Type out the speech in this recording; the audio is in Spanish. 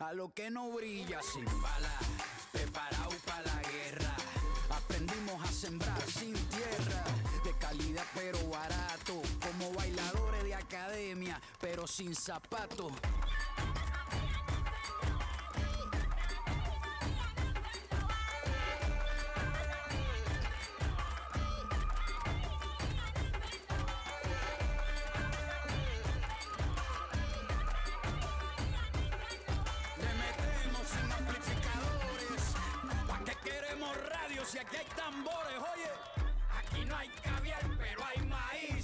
a lo que no brilla. Sin bala, preparado para la guerra. Aprendimos a sembrar sin tierra, de calidad pero barato, como bailadores de academia, pero sin zapatos. Si aquí hay tambores, oye, aquí no hay caviar, pero hay maíz.